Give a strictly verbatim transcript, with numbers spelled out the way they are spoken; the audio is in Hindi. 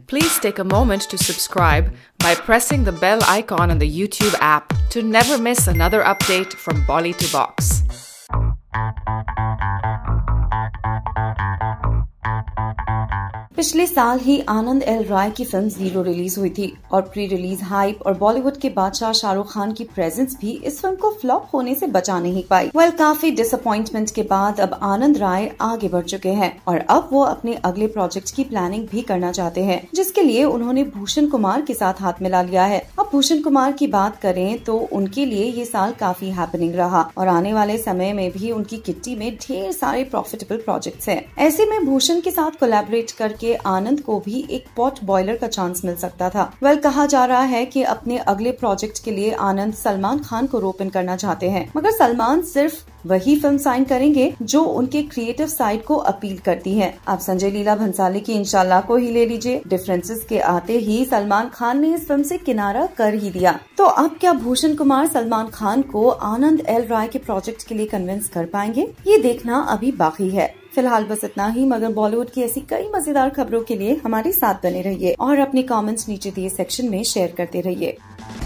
Please take a moment to subscribe by pressing the bell icon on the YouTube app to never miss another update from Bolly to Box. पिछले साल ही आनंद एल राय की फिल्म जीरो रिलीज हुई थी और प्री रिलीज हाइप और बॉलीवुड के बादशाह शाहरुख खान की प्रेजेंस भी इस फिल्म को फ्लॉप होने से बचा नहीं पाई। वेल काफी डिसअपॉइंटमेंट के बाद अब आनंद राय आगे बढ़ चुके हैं और अब वो अपने अगले प्रोजेक्ट की प्लानिंग भी करना चाहते हैं, जिसके लिए उन्होंने भूषण कुमार के साथ हाथ मिला लिया है। अब भूषण कुमार की बात करें तो उनके लिए ये साल काफी हैपनिंग रहा और आने वाले समय में भी उनकी किट्टी में ढेर सारे प्रॉफिटेबल प्रोजेक्ट्स हैं। ऐसे में भूषण के साथ कोलैबोरेट करके आनंद को भी एक पॉट बॉयलर का चांस मिल सकता था। वेल well, कहा जा रहा है कि अपने अगले प्रोजेक्ट के लिए आनंद सलमान खान को रोप इन करना चाहते हैं, मगर सलमान सिर्फ वही फिल्म साइन करेंगे जो उनके क्रिएटिव साइड को अपील करती है। आप संजय लीला भंसाली की इंशाल्लाह को ही ले लीजिए। डिफरेंसेस के आते ही सलमान खान ने इस फिल्म से किनारा कर ही दिया। तो अब क्या भूषण कुमार सलमान खान को आनंद एल राय के प्रोजेक्ट के लिए कन्विंस कर पाएंगे, ये देखना अभी बाकी है। फिलहाल बस इतना ही, मगर बॉलीवुड की ऐसी कई मजेदार खबरों के लिए हमारे साथ बने रहिए और अपने कमेंट्स नीचे दिए सेक्शन में शेयर करते रहिए।